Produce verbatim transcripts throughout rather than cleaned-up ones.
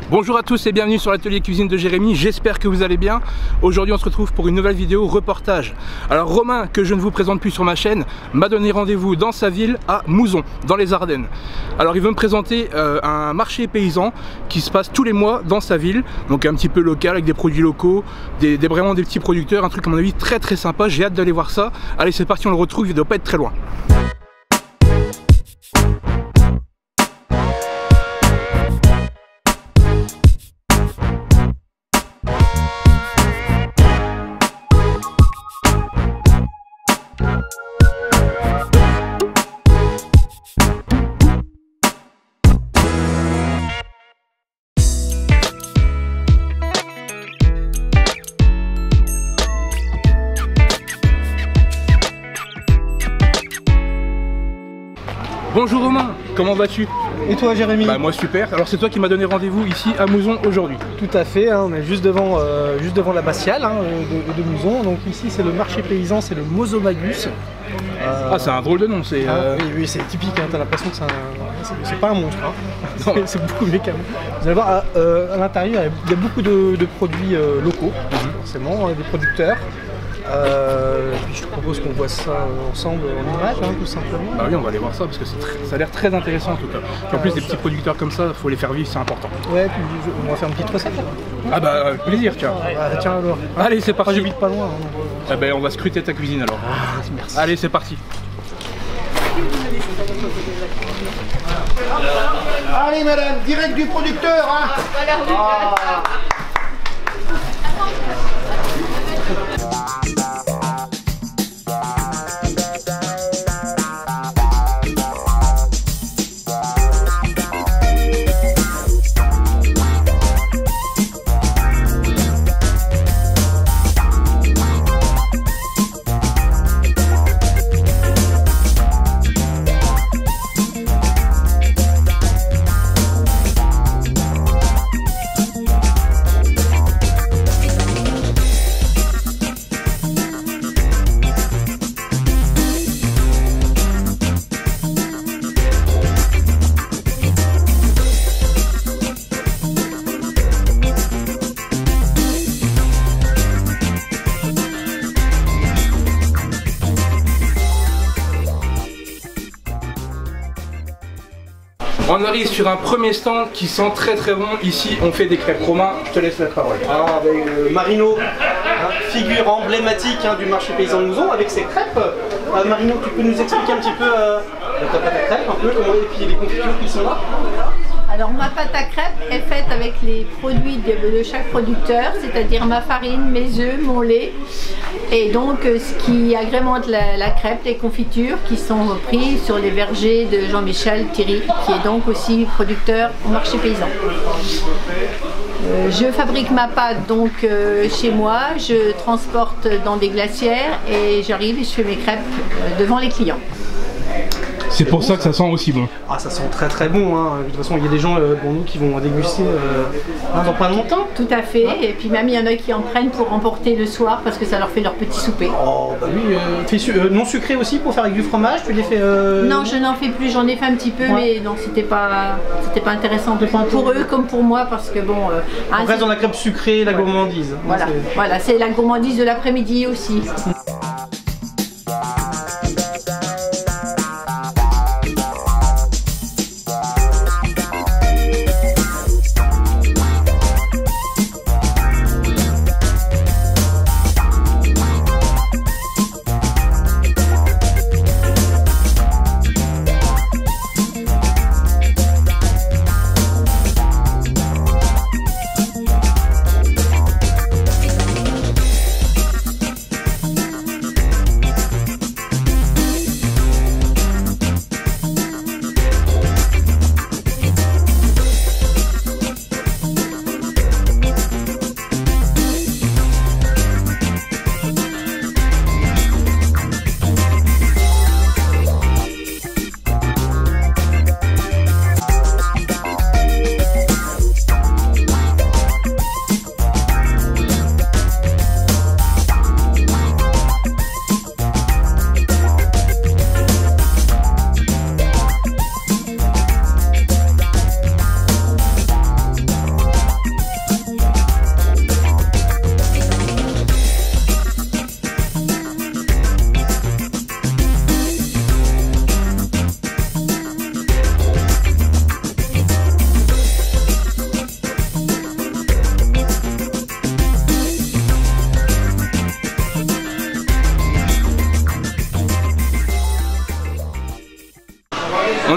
Bonjour à tous et bienvenue sur l'atelier cuisine de Jérémy, j'espère que vous allez bien. Aujourd'hui on se retrouve pour une nouvelle vidéo reportage. Alors Romain, que je ne vous présente plus sur ma chaîne, m'a donné rendez-vous dans sa ville à Mouzon, dans les Ardennes. Alors il veut me présenter euh, un marché paysan qui se passe tous les mois dans sa ville, donc un petit peu local avec des produits locaux, des, des, vraiment des petits producteurs, un truc à mon avis très très sympa, j'ai hâte d'aller voir ça. Allez c'est parti, on le retrouve, il ne doit pas être très loin. Bonjour Romain, comment vas-tu? Et toi Jérémy? Bah moi super, alors c'est toi qui m'as donné rendez-vous ici à Mouzon aujourd'hui. Tout à fait, hein, on est juste devant, euh, juste devant l'abbatiale hein, de, de Mouzon, donc ici c'est le marché paysan, c'est le Mozomagus. Euh... Ah c'est un drôle de nom, c'est... Euh... Ah, oui, oui c'est typique, hein, t'as l'impression que c'est un... pas un monstre, hein. C'est beaucoup mieux qu'un monstre. Vous allez voir, euh, à l'intérieur il y a beaucoup de, de produits euh, locaux, mm-hmm. forcément, des producteurs. Euh, puis je te propose qu'on voit ça ensemble en image, hein, tout simplement. Ah oui, on va aller voir ça parce que très, ça a l'air très intéressant en tout cas. Puis en plus, des petits producteurs comme ça, il faut les faire vivre, c'est important. Ouais, puis on va faire une petite recette. Ah bah, avec plaisir, tiens. Ah, tiens alors. Allez, c'est parti. Moi, j'habite pas loin. Hein, donc... Ah bah, on va scruter ta cuisine alors. Ah, merci. Allez, c'est parti. Allez madame, direct du producteur hein. Ah. On arrive sur un premier stand qui sent très très bon. Ici, on fait des crêpes. Romain, je te laisse la parole. Ah, ben, euh, Marino, hein, figure emblématique hein, du marché paysan de Mouzon avec ses crêpes. Euh, Marino, tu peux nous expliquer un petit peu euh, ta pâte à crêpes, un peu, comment, et puis les confitures qui sont là? Alors ma pâte à crêpes est faite avec les produits de, de chaque producteur, c'est-à-dire ma farine, mes œufs, mon lait et donc ce qui agrémente la, la crêpe, les confitures qui sont reprises sur les vergers de Jean-Michel Thierry qui est donc aussi producteur au marché paysan. Euh, je fabrique ma pâte donc euh, chez moi, je transporte dans des glacières et j'arrive et je fais mes crêpes euh, devant les clients. C'est pour ça que ça sent aussi bon. Ah, ça sent très très bon. Hein. De toute façon, il y a des gens euh, pour nous qui vont déguster euh, dans pas longtemps. Tout à fait. Et puis même il y en a qui en prennent pour emporter le soir parce que ça leur fait leur petit souper. Oh bah oui. Euh, fait su euh, non sucré aussi pour faire avec du fromage. Tu les fais euh... Non, je n'en fais plus. J'en ai fait un petit peu, ouais. Mais non, c'était pas, c'était pas intéressant pour, pour eux comme pour moi parce que bon. Euh, on reste dans la crêpe sucrée, la ouais. gourmandise. Voilà. Voilà, c'est la gourmandise de l'après-midi aussi.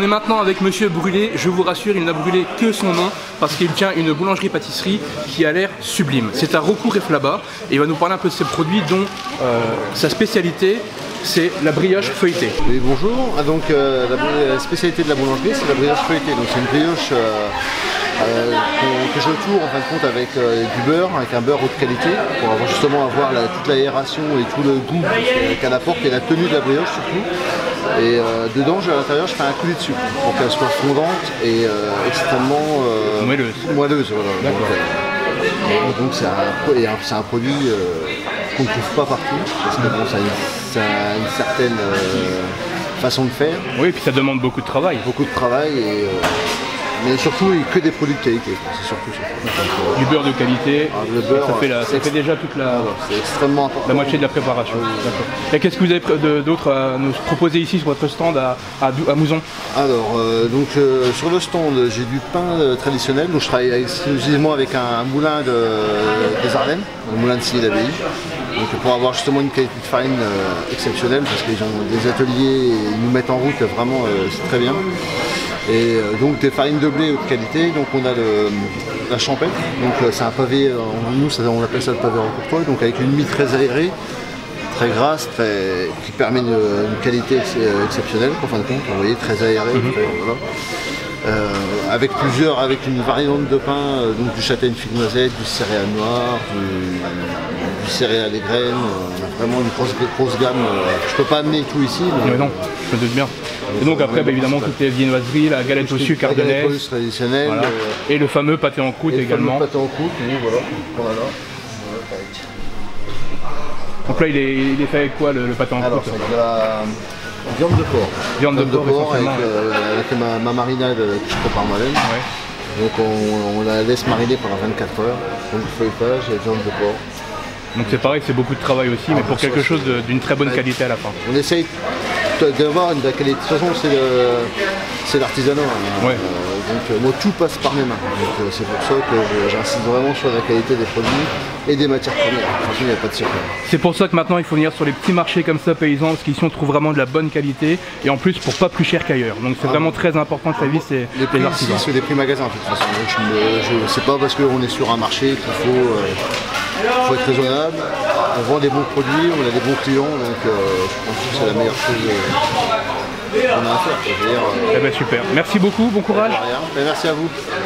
maintenant avec Monsieur Brûlé. Je vous rassure, il n'a brûlé que son nom parce qu'il tient une boulangerie-pâtisserie qui a l'air sublime. C'est à Rocourt-et-Flaba et il va nous parler un peu de ses produits dont euh, sa spécialité, c'est la brioche feuilletée. Oui, bonjour. Ah, donc euh, la, la spécialité de la boulangerie, c'est la brioche feuilletée. Donc c'est une brioche euh, euh, que je tourne en fin de compte avec euh, du beurre, avec un beurre haute qualité, pour avoir justement avoir la, toute l'aération et tout le goût qu'elle apporte et la tenue de la brioche surtout. Et euh, dedans, à l'intérieur, je fais un coulis de sucre pour qu'elle soit fondante et euh, extrêmement euh, moelleuse. moelleuse voilà. Donc c'est un, un, un produit euh, qu'on ne trouve pas partout, parce que bon, ça a une, ça a une certaine euh, façon de faire. Oui, et puis ça demande beaucoup de travail. Beaucoup de travail, et, euh, mais surtout que des produits de qualité, c'est surtout ça. Du beurre de qualité, ah, le beurre, ça, fait, la, ça fait déjà toute la, c'est extrêmement important. La moitié de la préparation. Oui. Et qu'est-ce que vous avez d'autre à nous proposer ici sur votre stand à, à, à Mouzon? Alors, euh, donc euh, sur le stand, j'ai du pain euh, traditionnel, donc je travaille exclusivement avec un, un moulin de, des Ardennes, un moulin de Sillé d'Abbaye. Donc pour avoir justement une qualité de farine euh, exceptionnelle, parce qu'ils ont des ateliers et ils nous mettent en route vraiment, euh, c'est très bien. Et euh, donc des farines de blé haute qualité, donc on a le, la champêtre, donc euh, c'est un pavé, euh, nous ça, on appelle ça le pavé recourtois, donc avec une mie très aérée, très grasse, très, qui permet une, une qualité ex, exceptionnelle, en fin de compte, vous voyez, très aérée, mm-hmm. très, voilà. Euh, avec plusieurs, avec une variante de pain, euh, donc du châtaigne figue noisette, du céréal noir, du, du céréal et graines, euh, on a vraiment une grosse, grosse gamme. Euh, je peux pas amener tout ici. Mais non, je me doute bien. Et donc après, bah, évidemment, toutes les viennoiseries, la galette au sucre ardennaise, traditionnelle, voilà. euh, Et le fameux pâté en croûte également. Le pâté en croûte, oui, voilà. Voilà. Donc là, il est, il est fait avec quoi le, le pâté en Alors, croûte? avec de la viande de porc. Viande de, de porc, porc avec, euh, avec ma, ma marinade que je prépare moi-même. Ouais. Donc on, on la laisse mariner pendant vingt-quatre heures. Donc feuilletage et viande de porc. Donc c'est pareil, c'est beaucoup de travail aussi, ah, mais pour quelque chose d'une très bonne qualité à la fin. On essaye d'avoir une qualité. De toute façon, c'est l'artisanat. Hein. Ouais. Euh, donc euh, moi, tout passe par mes mains. Donc euh, c'est pour ça que j'insiste vraiment sur la qualité des produits et des matières premières. Franchement, il n'y a pas de secret. C'est pour ça que maintenant, il faut venir sur les petits marchés comme ça, paysans, parce qu'ici, on trouve vraiment de la bonne qualité et en plus pour pas plus cher qu'ailleurs. Donc c'est ah, vraiment très important que ça vise les, les prix artisans. C'est des prix magasins, de toute façon. Donc, je sais pas parce qu'on est sur un marché qu'il faut, euh, faut être raisonnable. On vend des bons produits, on a des bons clients, donc euh, je pense que c'est la meilleure chose euh, qu'on a à faire. Je veux dire, euh... eh ben super. Merci beaucoup, bon courage. Ben, merci à vous.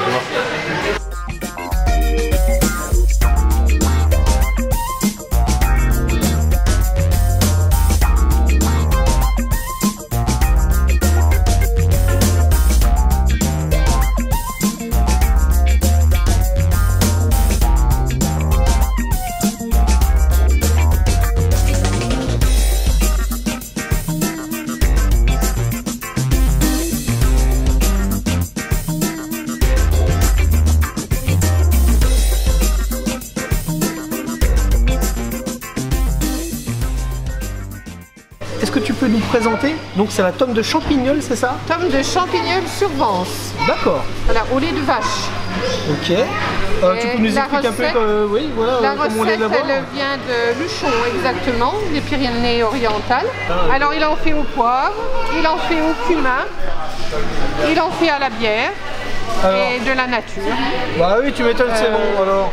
Est-ce que tu peux nous présenter? Donc c'est la tome de champignol, c'est ça? Tome de champignol sur Vence. D'accord. Voilà, au lait de vache. Ok. Euh, tu peux nous expliquer un peu euh, oui, voilà, la comment recette, on élabore? elle vient de Luchon, exactement, des Pyrénées-Orientales. Ah, oui. Alors il en fait au poivre, il en fait au cumin, il en fait à la bière alors, et de la nature. Bah oui, tu m'étonnes, euh, c'est bon alors.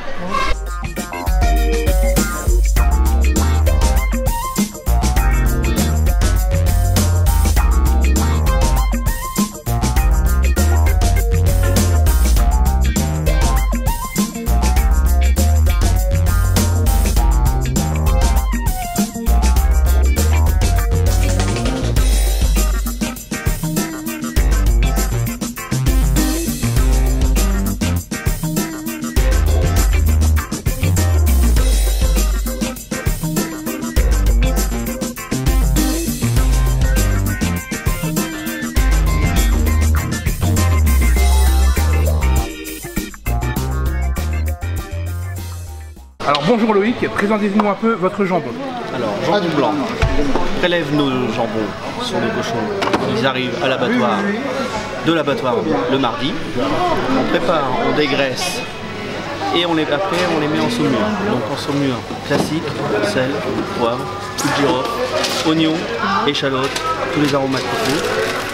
Alors bonjour Loïc, présentez-nous un peu votre jambon. Alors jambon blanc, on prélève nos jambons sur les cochons, ils arrivent à l'abattoir, de l'abattoir le mardi, on prépare, on dégraisse et on les, après on les met en saumure. Donc en saumure classique, sel, poivre, clou de girofle, oignon, échalote, tous les aromates qu'il faut.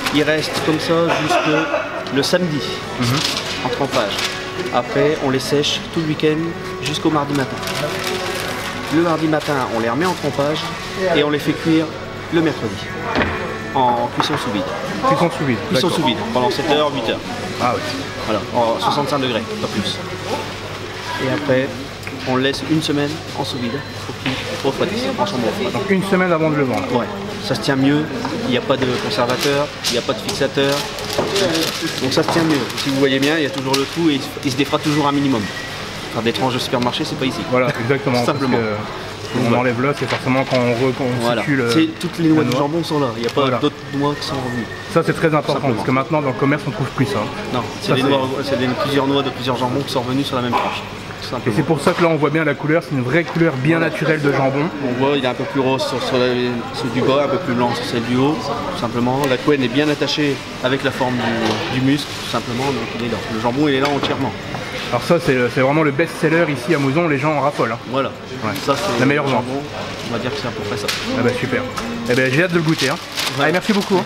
Il reste comme ça jusque le samedi mm-hmm. en trempage. Après, on les sèche tout le week-end jusqu'au mardi matin. Le mardi matin, on les remet en trempage et on les fait cuire le mercredi en cuisson sous vide. Cuisson sous vide. Cuisson sous vide pendant sept heures, huit heures. Ah ouais. Voilà, en soixante-cinq degrés, pas plus. Et après, on le laisse une semaine en sous vide pour qu'il refroidisse en chambre froide. Donc une semaine avant de le vendre. Ouais, ça se tient mieux. Il n'y a pas de conservateur, il n'y a pas de fixateur. Donc ça se tient mieux. Si vous voyez bien, il y a toujours le trou et il se défra toujours un minimum. Faire des tranches de supermarché, c'est pas ici. Voilà, exactement. Simplement. On voilà. enlève là, c'est forcément quand on reconstitue voilà. le. Toutes les noix de jambon sont là. Il n'y a pas voilà. d'autres noix qui sont revenues. Ça c'est très important parce que maintenant dans le commerce on trouve plus ça. Non, c'est des noix, c'est plusieurs noix de plusieurs jambons qui sont revenus sur la même tranche. Et c'est pour ça que là on voit bien la couleur, c'est une vraie couleur bien voilà. naturelle de jambon. On voit il est un peu plus rose sur, sur la, celle du bas, un peu plus blanc sur celle du haut, tout simplement. La couenne est bien attachée avec la forme du, du muscle, tout simplement, donc il est là. Le jambon il est là entièrement. Alors ça c'est vraiment le best-seller ici à Mouzon, les gens en raffolent. Hein. Voilà, ouais. ça c'est la meilleure vente. On va dire que c'est à peu près ça. Ah bah super. Eh ben j'ai hâte de le goûter. Hein. Ouais. Allez, merci beaucoup. Hein.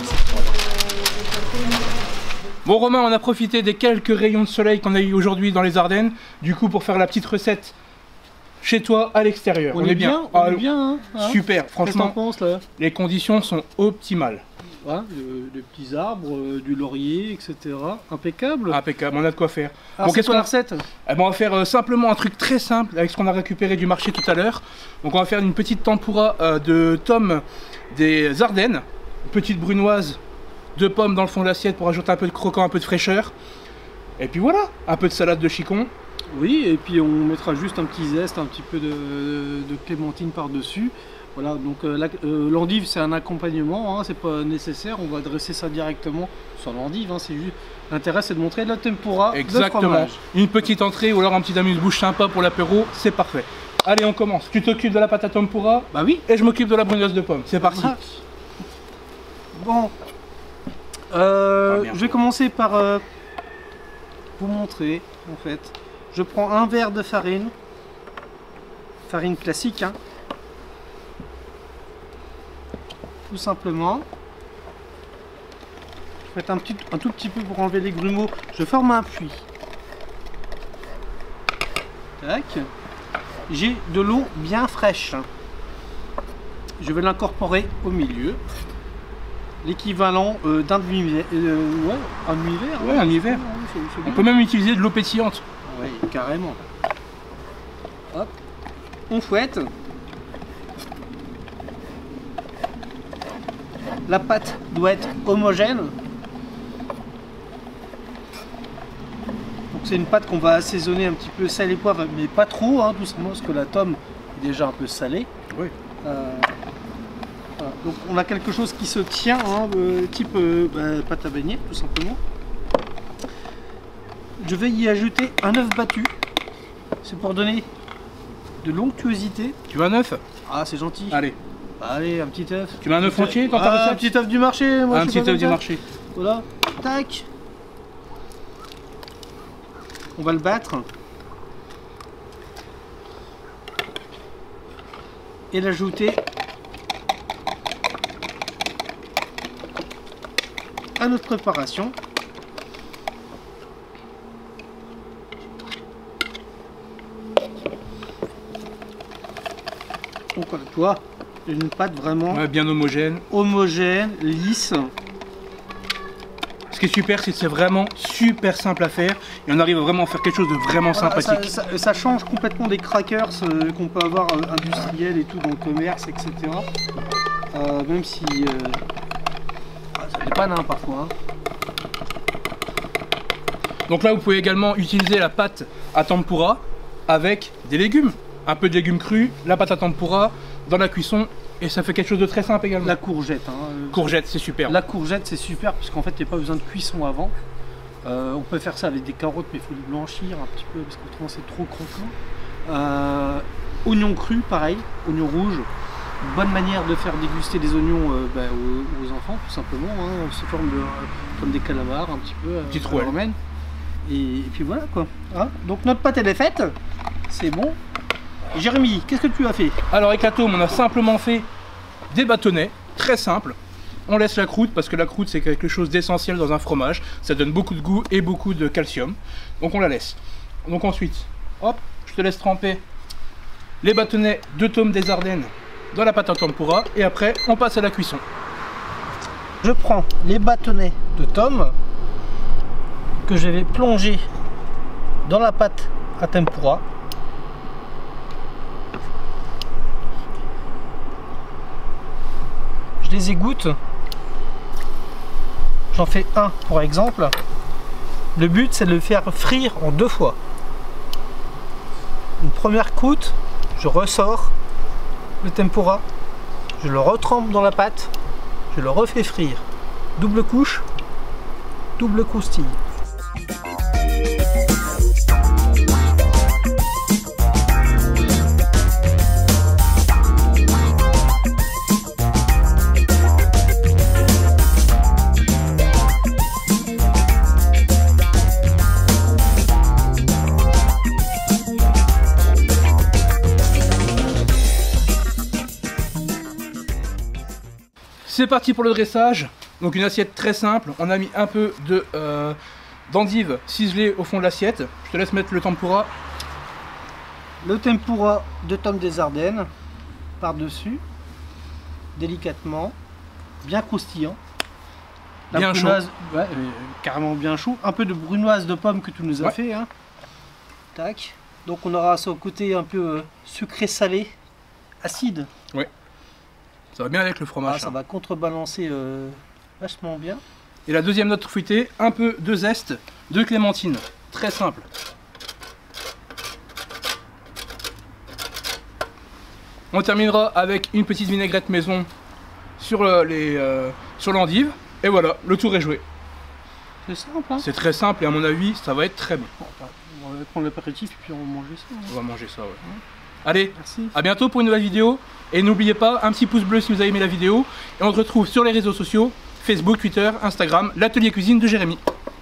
Bon Romain, on a profité des quelques rayons de soleil qu'on a eu aujourd'hui dans les Ardennes, du coup pour faire la petite recette chez toi à l'extérieur. On, on est bien, bien. On ah, est bien hein. Super, franchement, pense, là les conditions sont optimales. Ouais, de, de petits arbres, euh, du laurier, et cetera. Impeccable. Impeccable, on a de quoi faire. Alors bon, qu'est-ce qu'on a recette eh ben, on va faire euh, simplement un truc très simple avec ce qu'on a récupéré du marché tout à l'heure. Donc on va faire une petite tempura euh, de tomes des Ardennes, petite brunoise, deux pommes dans le fond de l'assiette pour ajouter un peu de croquant, un peu de fraîcheur. Et puis voilà, un peu de salade de chicon. Oui, et puis on mettra juste un petit zeste, un petit peu de, de clémentine par-dessus. Voilà, donc euh, euh, l'endive c'est un accompagnement, hein, c'est pas nécessaire, on va dresser ça directement sur l'endive, hein, c'est juste l'intérêt c'est de montrer la tempura. Exactement, une petite entrée ou alors un petit amuse-bouche sympa pour l'apéro, c'est parfait. Allez on commence, tu t'occupes de la pâte à tempura? Bah oui. Et je m'occupe de la brunoise de pommes, c'est parti. Ah. Bon, euh, je vais commencer par euh, vous montrer en fait. Je prends un verre de farine, farine classique, hein. Tout simplement. Je fais un, petit, un tout petit peu pour enlever les grumeaux. Je forme un puits. Tac. J'ai de l'eau bien fraîche. Je vais l'incorporer au milieu. L'équivalent euh, d'un demi-verre. Euh, ouais, un demi-verre. Ouais, un demi-verre. On peut même utiliser de l'eau pétillante. Oui, carrément. Hop. On fouette. La pâte doit être homogène. Donc c'est une pâte qu'on va assaisonner un petit peu sel et poivre, mais pas trop, hein, tout simplement parce que la tome est déjà un peu salée. Oui. Euh, voilà. Donc on a quelque chose qui se tient, hein, euh, type euh, bah, pâte à beignet, tout simplement. Je vais y ajouter un œuf battu. C'est pour donner de l'onctuosité. Tu veux un œuf? Ah c'est gentil. Allez. Allez, un petit œuf. Tu mets un œuf entier dans ta recette? Un petit œuf du marché, moi. Un petit œuf du marché. Voilà. Tac. On va le battre. Et l'ajouter à notre préparation. Donc voilà, tu vois, une pâte vraiment ouais, bien homogène, homogène, lisse. Ce qui est super, c'est que c'est vraiment super simple à faire et on arrive vraiment à faire quelque chose de vraiment voilà, sympathique. Ça, ça, ça change complètement des crackers euh, qu'on peut avoir euh, industriels et tout dans le commerce, et cetera. Euh, même si euh, ça dépanne hein, parfois. Hein. Donc là, vous pouvez également utiliser la pâte à tempura avec des légumes. Un peu de légumes crus, la pâte à tempura dans la cuisson et ça fait quelque chose de très simple également. La courgette. Hein, courgette, c'est super. La courgette, c'est super puisqu'en fait, il n'y a pas besoin de cuisson avant. Euh, on peut faire ça avec des carottes, mais il faut les blanchir un petit peu parce qu'autrement c'est trop croquant. Euh, oignons crus, pareil, oignons rouges. Bonne manière de faire déguster des oignons euh, bah, aux, aux enfants, tout simplement. Hein, sous forme de euh, comme des calamars, un petit peu. Euh, Petite rouelle. Et, et puis voilà quoi. Hein, donc notre pâte elle est faite, c'est bon. Jérémy, qu'est-ce que tu as fait? Alors Hécatome, on a simplement fait des bâtonnets, très simples. on laisse la croûte parce que la croûte c'est quelque chose d'essentiel dans un fromage. Ça donne beaucoup de goût et beaucoup de calcium. Donc on la laisse. Donc ensuite, hop, je te laisse tremper les bâtonnets de tomes des Ardennes dans la pâte à tempura et après on passe à la cuisson. Je prends les bâtonnets de tomes que je vais plonger dans la pâte à tempura. Je les égoutte. J'en fais un pour exemple. Le but c'est de le faire frire en deux fois. Une première croûte, je ressors le tempura, je le retrempe dans la pâte, je le refais frire. Double couche, double croustille. C'est parti pour le dressage. Donc une assiette très simple. On a mis un peu de euh, d'endive ciselée au fond de l'assiette. Je te laisse mettre le tempura. Le tempura de tomes des Ardennes par-dessus, délicatement, bien croustillant. La Bien chaud. brunoise, ouais, euh, carrément bien chaud. Un peu de brunoise de pomme que tu nous as Ouais. fait. Hein. Tac. Donc on aura son côté un peu euh, sucré-salé, acide. Ouais. Ça va bien avec le fromage. Ah, ça hein. va contrebalancer euh, vachement bien. Et la deuxième note fruitée, un peu de zeste de clémentine. Très simple. On terminera avec une petite vinaigrette maison sur le- les euh, sur l'endive. Et voilà, le tour est joué. C'est simple, hein. C'est très simple et à mon avis, ça va être très bon. On va prendre l'apéritif et puis on va manger ça. hein. On va manger ça, ouais. Allez, Merci. à bientôt pour une nouvelle vidéo. Et n'oubliez pas, un petit pouce bleu si vous avez aimé la vidéo. Et on se retrouve sur les réseaux sociaux, Facebook, Twitter, Instagram, l'atelier cuisine de Jérémy.